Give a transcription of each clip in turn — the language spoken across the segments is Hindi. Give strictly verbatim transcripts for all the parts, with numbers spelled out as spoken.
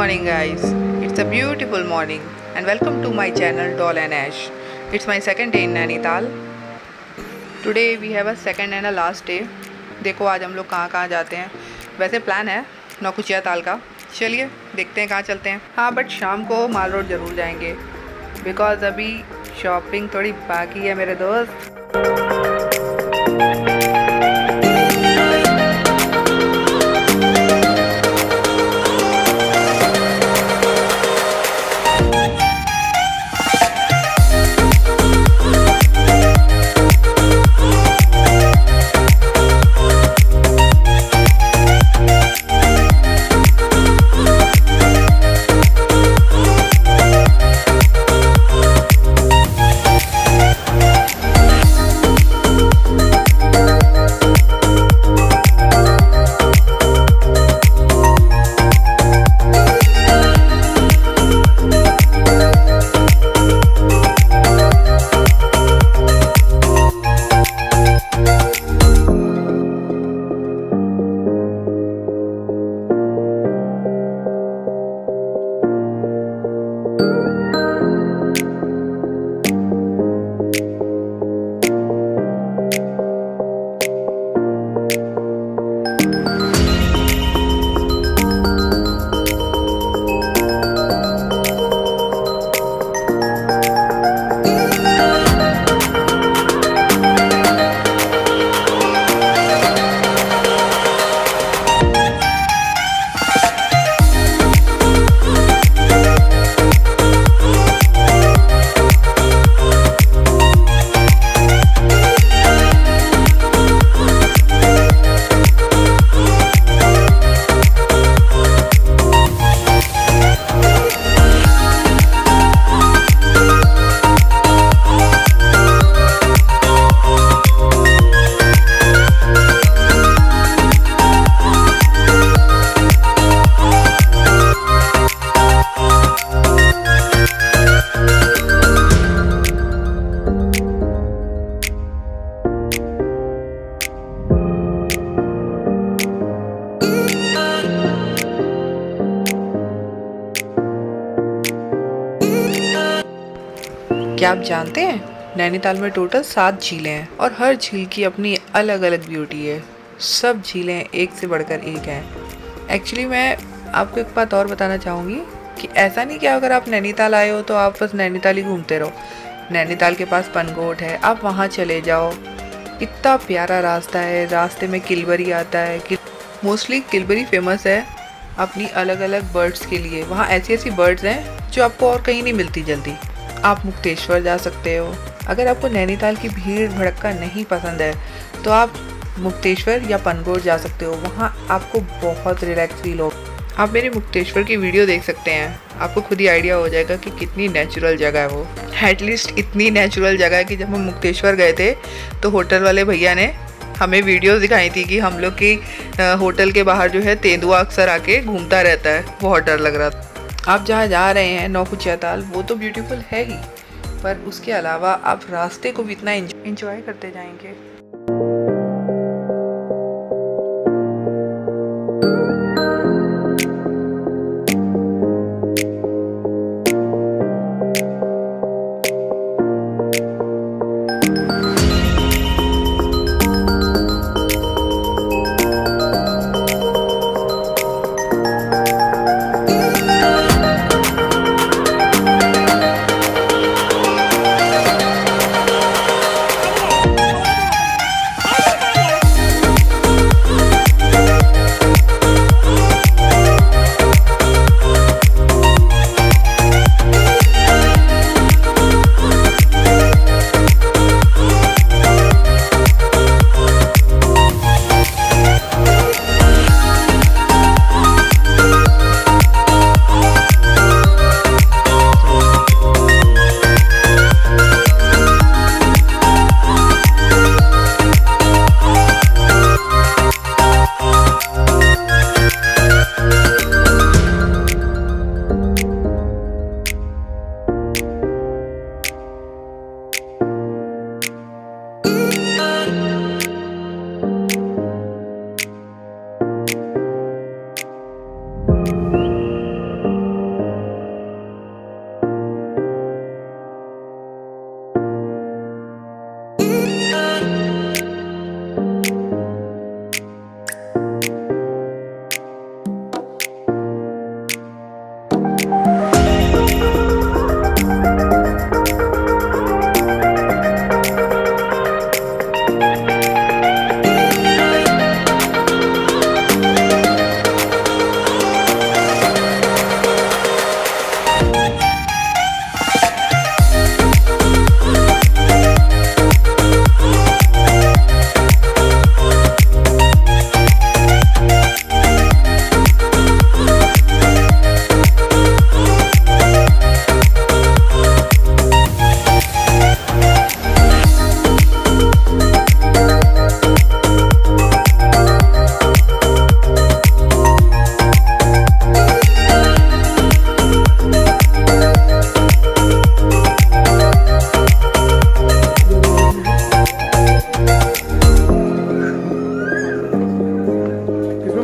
morning guys, it's a beautiful morning and welcome to my channel Doll and Ash. It's my second day in Nainital. Today we have a second and a last day. देखो आज हम लोग कहाँ कहाँ जाते हैं। वैसे प्लान है नौकुचिया ताल का, चलिए देखते हैं कहाँ चलते हैं। हाँ बट शाम को माल रोड ज़रूर जाएंगे बिकॉज़ अभी शॉपिंग थोड़ी बाकी है मेरे दोस्त। क्या आप जानते हैं नैनीताल में टोटल सात झीलें हैं और हर झील की अपनी अलग अलग ब्यूटी है। सब झीलें एक से बढ़कर एक हैं। एक्चुअली मैं आपको एक बात और बताना चाहूँगी कि ऐसा नहीं कि अगर आप नैनीताल आए हो तो आप बस नैनीताल ही घूमते रहो। नैनीताल के पास पनगोट है, आप वहाँ चले जाओ। इतना प्यारा रास्ता है, रास्ते में किलबरी आता है कि मोस्टली किलबरी फेमस है अपनी अलग अलग बर्ड्स के लिए। वहाँ ऐसी ऐसी बर्ड्स हैं जो आपको और कहीं नहीं मिलती जल्दी। आप मुक्तेश्वर जा सकते हो। अगर आपको नैनीताल की भीड़ भड़का नहीं पसंद है तो आप मुक्तेश्वर या पनगोट जा सकते हो। वहाँ आपको बहुत रिलैक्स फील हो। आप मेरे मुक्तेश्वर की वीडियो देख सकते हैं, आपको खुद ही आइडिया हो जाएगा कि कितनी नेचुरल जगह है वो। एटलीस्ट इतनी नेचुरल जगह है कि जब हम मुक्तेश्वर गए थे तो होटल वाले भैया ने हमें वीडियोस दिखाई थी कि हम लोग की होटल के बाहर जो है तेंदुआ अक्सर आके घूमता रहता है। बहुत डर लग रहा था। आप जहाँ जा रहे हैं नौकुचिया ताल वो तो ब्यूटीफुल है ही, पर उसके अलावा आप रास्ते को भी इतना एंजॉय करते जाएंगे।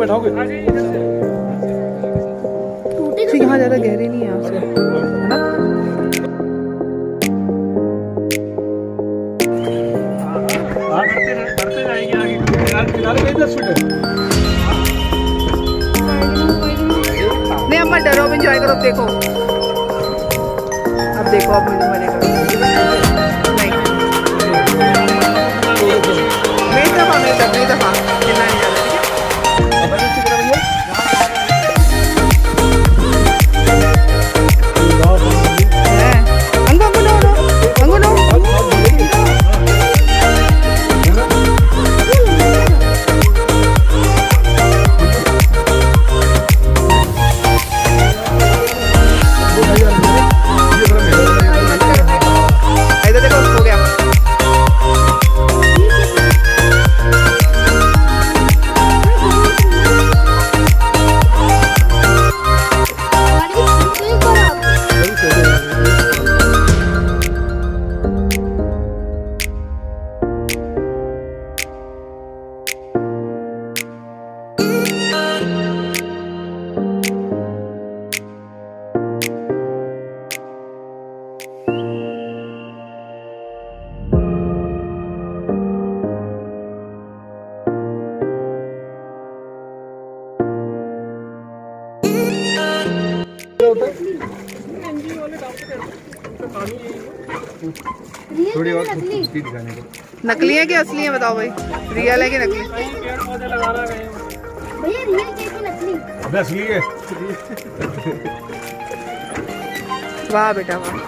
बैठाओगे? यहाँ ज्यादा गहरी नहीं है आपसे, है ना? नहीं अम्मा डरो, अब एंजॉय करो। देखो अब देखो, अब मुझे मजे करो। नहीं मेरी दफा मेरी दफा मेरी दफा चिल्ला नहीं जाता, ठीक है? थोड़ी और खूबसूरती दिखाने को। नकली है कि असली है बताओ भाई, रियल है कि नकली? पेड़ पौधे लगाना गए भैया रियल केक है नकली? अबे असली है। वाह बेटा वाह।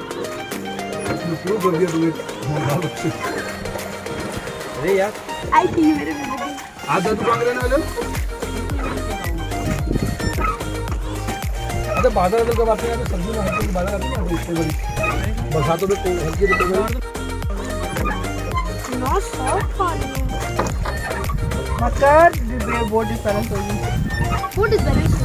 अरे यार आई थी मेरे बेटे आधा दुकान देने वाले। अरे बाजार वाले कब आते हैं? सब्जी मार्केट की बाजार आती है इतने बड़ी बरसातों में हल्की दुकान नॉट सॉफ्ट पानी मकर बोर्ड डिफरेंस होगी। Food is balance.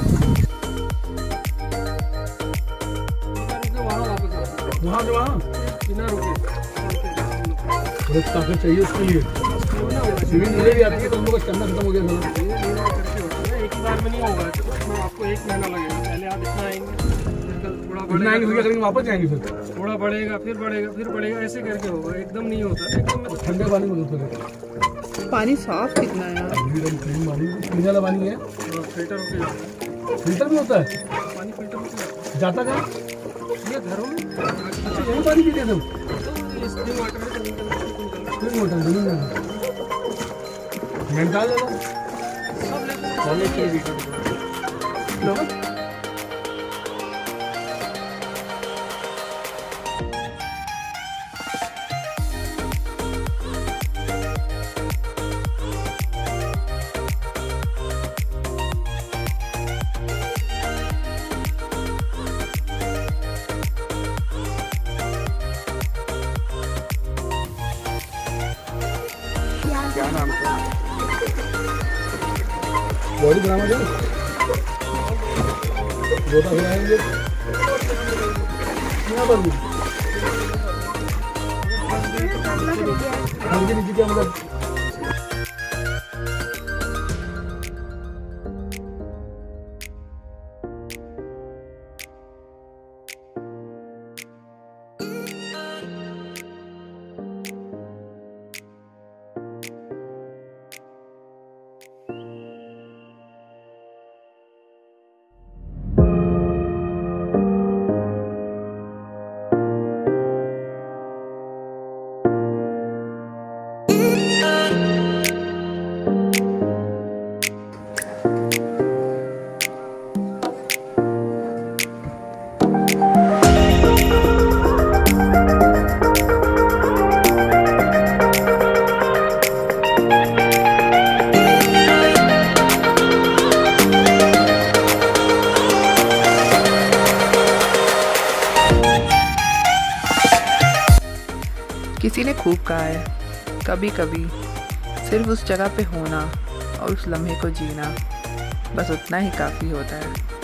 वहाँ से वहाँ बिना रुके थोड़ी ताकत चाहिए उसके लिए। स्विमिंग मुझे भी आती है तो हम लोग का स्टैमिना खत्म हो गया था। एक ही बार में नहीं होगा, तो आपको एक महीना लगेगा। पहले आप इतना आएंगे, थोड़ा इतना आएंगे बढ़ेगा, फिर वापस जाएंगे फिर थोड़ा बढ़ेगा, फिर बढ़ेगा, फिर बढ़ेगा, ऐसे करके होगा। एकदम नहीं होता एकदम। ठंडे पानी में होता है। पानी साफ कितना है यार? क्लीन पानी पीने वाला पानी है। फिल्टर होके जाता है, फिल्टर भी होता है। पानी फिल्टर होके जाता कहाँ? ये घरों में अच्छा यही पानी पीते तुम? स्प्रिंग वाटर में जमीन के फिर मोटर जमीन में मेंटाल वाला सब लेते हैं। लो क्या नाम है? बॉडी बनाना है। गोता खिलाएंगे यहाँ पर भी। हल्की नीचे क्या मतलब? किसी ने खूब कहा है, कभी कभी सिर्फ उस जगह पे होना और उस लम्हे को जीना, बस उतना ही काफ़ी होता है।